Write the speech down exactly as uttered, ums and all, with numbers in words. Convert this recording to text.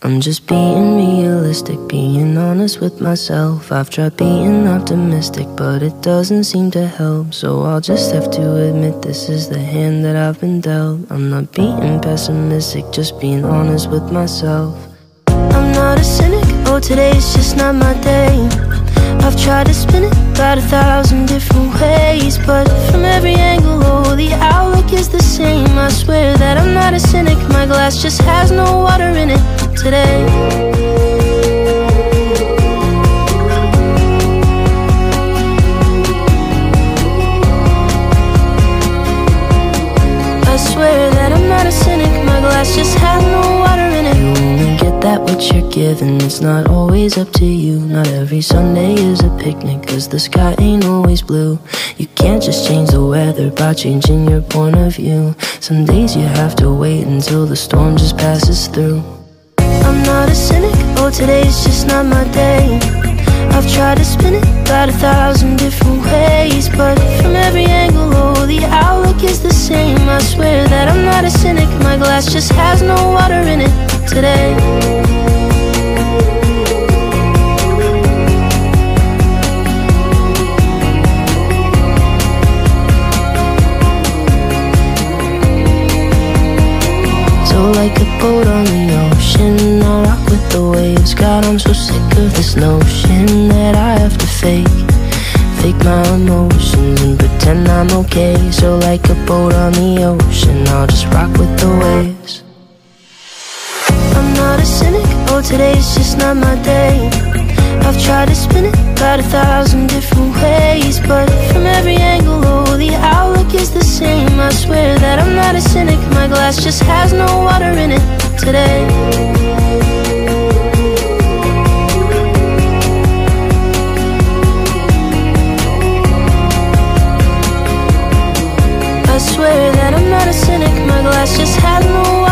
I'm just being realistic, being honest with myself. I've tried being optimistic, but it doesn't seem to help. So I'll just have to admit this is the hand that I've been dealt. I'm not being pessimistic, just being honest with myself. I'm not a cynic, oh today's just not my day. I've tried to spin it about a thousand different ways, but from every angle, oh, the outlook is the same. I swear that I'm not a cynic, my glass just has no water in it today. I swear that I'm not a cynic, my glass just has no water in it. You only get that what you're given, it's not always up to you. Not every Sunday is a picnic, cause the sky ain't always blue. You can't just change the weather by changing your point of view. Some days you have to wait until the storm just passes through. I'm not a cynic, oh today's just not my day. I've tried to spin it about a thousand different ways, but from every angle, oh, the outlook is the same. I swear that I'm not a cynic, my glass just has no water in it today. So like a boat on the ocean, I rock with the waves. God, I'm so sick of this notion that I have to fake Fake my emotions and pretend I'm okay. So like a boat on the ocean, I'll just rock with the waves. I'm not a cynic, oh today's just not my day. I've tried to spin it about a thousand different ways, but from every angle, oh, the outlook is the same. I swear that I'm not a cynic, my glass just has no water in it today. I swear that I'm not a cynic, my glass just has no